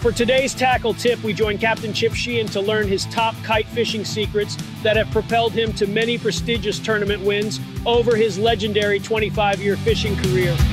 For today's tackle tip, we join Captain Sheehan to learn his top kite fishing secrets that have propelled him to many prestigious tournament wins over his legendary 25-year fishing career.